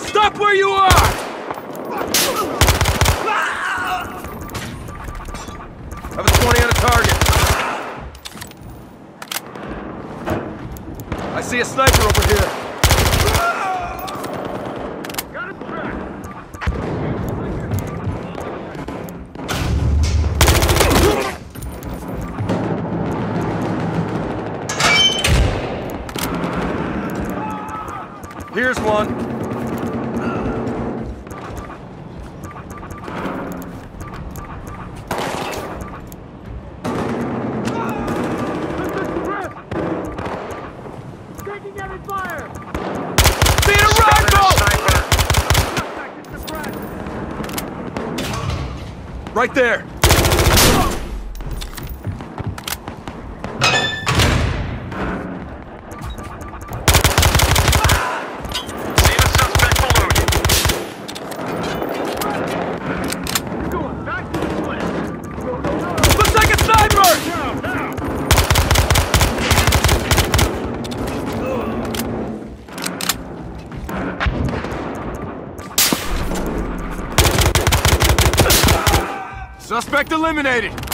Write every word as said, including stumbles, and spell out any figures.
Stop where you are! I have a twenty on a target. I see a sniper over here. Got him tracked. Here's one. Taking every fire! Being a rifle! Right there. Suspect eliminated!